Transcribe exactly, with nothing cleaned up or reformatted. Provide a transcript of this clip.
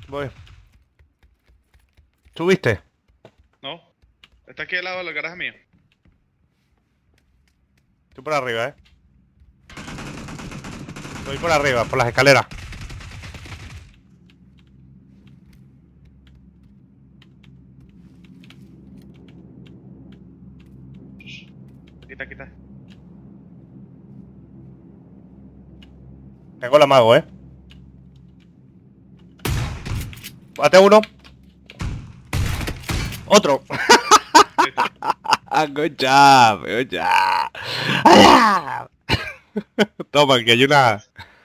Voy. ¿Subiste? No. Está aquí al lado del garaje mío. Estoy por arriba, eh. Estoy por arriba, por las escaleras. Aquí está, aquí está. Tengo la mago, eh. Bate uno. Otro. Listo. Good job, good job. Toma, que hay una...